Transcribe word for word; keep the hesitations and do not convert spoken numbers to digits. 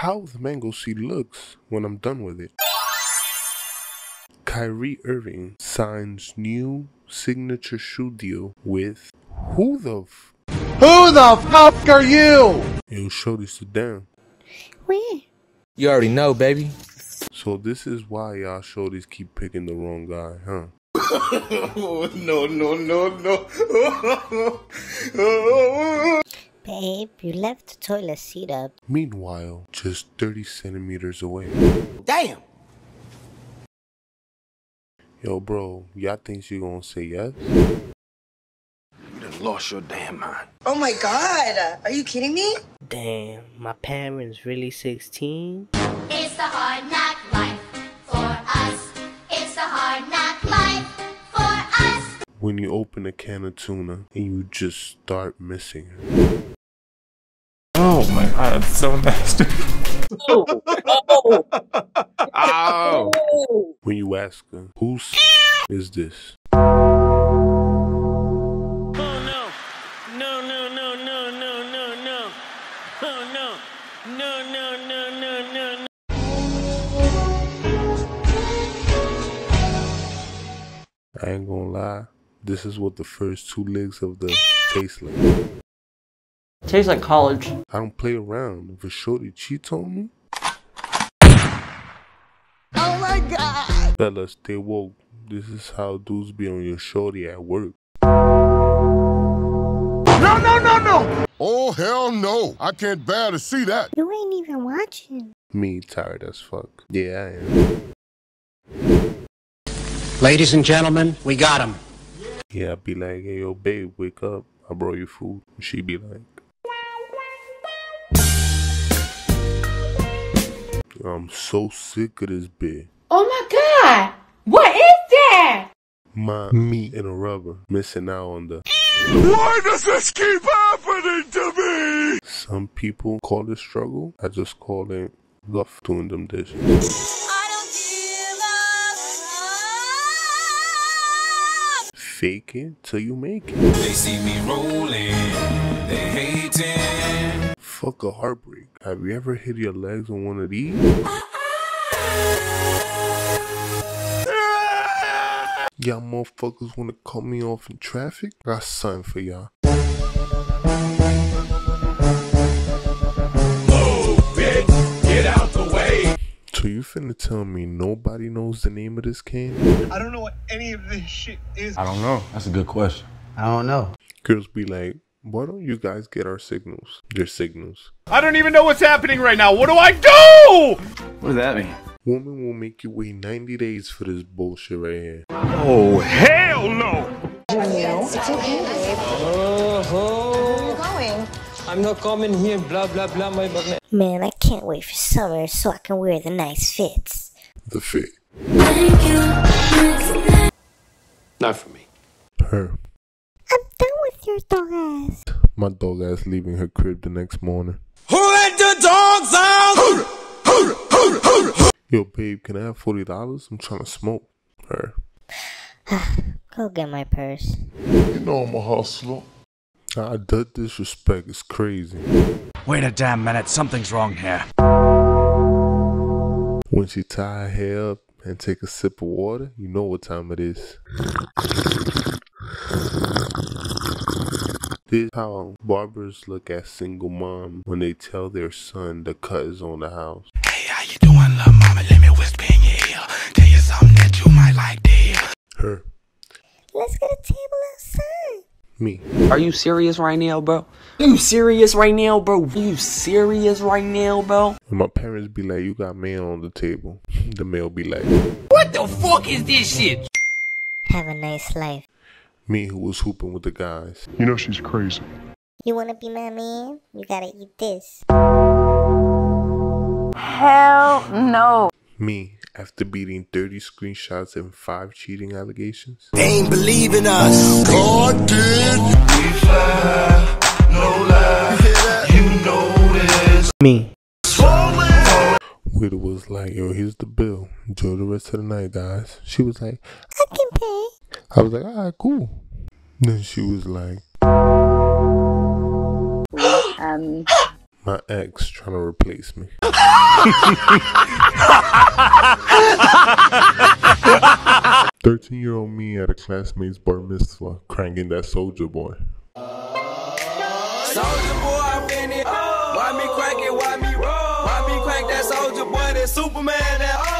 how the mango seed looks when I'm done with it. Kyrie Irving signs new signature shoe deal with who the f- Who the fuck are you? Yo, shorty, sit down. Where? You already know, baby. So this is why y'all shorties keep picking the wrong guy, huh? no, no, no, no. Babe, you left the toilet seat up. Meanwhile, just thirty centimeters away. Damn. Yo, bro, y'all think she gonna say yes? You done lost your damn mind. Oh my god, are you kidding me? Damn, my parents really sixteen? It's the hard knock life for us. It's the hard knock life for us. When you open a can of tuna and you just start missing her. Oh my god, it's so nasty. Oh! Oh! Ow! When you ask her, whose is this? Oh no! No, no, no, no, no, no, no. Oh no! No, no, no, no, no, no. I ain't gonna lie, this is what the first two legs of the taste like. Tastes like college. I don't play around. If a shorty cheats on me, Oh my god! fellas, stay woke. This is how dudes be on your shorty at work. No, no, no, no. Oh, hell no. I can't bear to see that. You ain't even watching. Me tired as fuck. Yeah, I am. Ladies and gentlemen, we got him. Yeah, I be like, hey, yo, babe, wake up. I brought you food. She be like, I'm so sick of this bit. Oh my god! What is that? My meat in a rubber, missing out on the. Why does this keep happening to me? Some people call it struggle. I just call it love doing them dishes. I don't give up. Fake it till you make it. They see me rolling, they hating. Fuck a heartbreak. Have you ever hit your legs on one of these? Y'all motherfuckers wanna cut me off in traffic? I got something for y'all. Move, bitch, get out the way. So you finna tell me nobody knows the name of this can? I don't know what any of this shit is. I don't know. That's a good question. I don't know. Girls be like, why don't you guys get our signals? Their signals. I don't even know what's happening right now. What do I do? What does that mean? Woman will make you wait ninety days for this bullshit right here. Oh, hell no. It's okay, babe. Oh, Where are you going? I'm not coming here, blah, blah, blah, my bad. Man, I can't wait for summer so I can wear the nice fits. The fit. Not for me. Her. I'm done with your dog ass. My dog ass leaving her crib the next morning. Who let the dogs out? Yo, babe, can I have forty dollars? I'm trying to smoke. Her. Go get my purse. You know I'm a hustler. Ah, that disrespect is crazy. Wait a damn minute. Something's wrong here. When she tie her hair up and take a sip of water, you know what time it is. This is how barbers look at single mom when they tell their son the cut is on the house. Hey, how you doing, little mama? Let me whisper in your ear. Tell you something that you might like to hear. Her. Let's get a table outside. Me. Are you serious right now, bro? Are you serious right now, bro? Are you serious right now, bro? And my parents be like, you got mail on the table. The mail be like, What the fuck is this shit? Have a nice life. me who was hooping with the guys. You know she's crazy. You wanna be my man? You gotta eat this. Hell no. Me, after beating thirty screenshots and five cheating allegations. They ain't believe in us. God did. We fly, no lie. You know this. Me. Widow was like, yo, here's the bill. Enjoy the rest of the night, guys. She was like, I can pay. I was like, alright, cool. Then she was like, Um. my My ex trying to replace me. thirteen-year-old me at a classmate's bar mitzvah, cranking that Soulja Boy. Soulja Boy, I'm in it. Why me crank it? Why me roll? Why me crank that Soulja Boy? That Superman, that